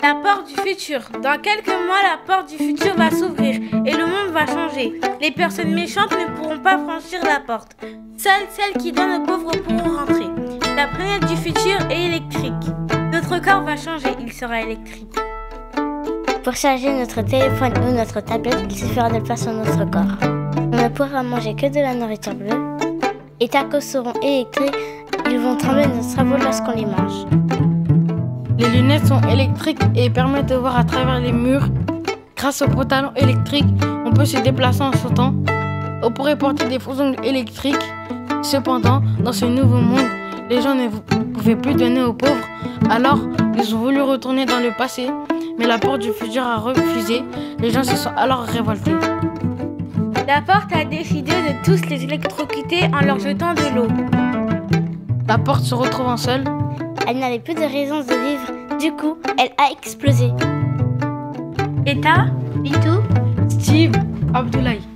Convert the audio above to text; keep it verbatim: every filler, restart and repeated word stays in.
La porte du futur. Dans quelques mois, la porte du futur va s'ouvrir et le monde va changer. Les personnes méchantes ne pourront pas franchir la porte. Seules celles qui donnent aux pauvres pourront rentrer. La planète du futur est électrique. Notre corps va changer, il sera électrique. Pour charger notre téléphone ou notre tablette, il suffira de le faire sur notre corps. On ne pourra manger que de la nourriture bleue. Les tacos seront électriques, ils vont trembler de notre cerveau lorsqu'on les mange. Les lunettes sont électriques et permettent de voir à travers les murs. Grâce aux pantalons électriques, on peut se déplacer en sautant. On pourrait porter des faux ongles électriques. Cependant, dans ce nouveau monde, les gens ne pouvaient plus donner aux pauvres. Alors, ils ont voulu retourner dans le passé, mais la porte du futur a refusé. Les gens se sont alors révoltés. La porte a décidé de tous les électrocuter en leur jetant de l'eau. La porte se retrouvant seule. Elle n'avait plus de raison de vivre, du coup, elle a explosé. Et t'as Bitou, Steve, Abdoulaye.